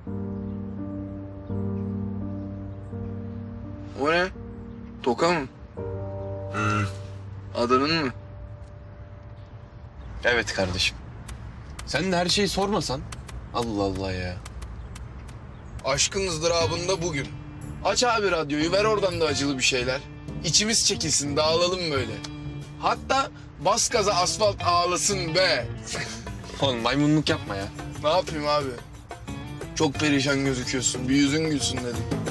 O ne? Toka mı? Adanın mı? Evet kardeşim. Sen de her şeyi sormasan. Allah Allah ya. Aşkın ızdırabında bugün. Aç abi radyoyu, ver oradan da acılı bir şeyler. İçimiz çekilsin, dağılalım böyle. Hatta bas gaza, asfalt ağlasın be. Oğlum maymunluk yapma ya. Ne yapayım abi? Çok perişan gözüküyorsun, bir yüzün gülsün dedim.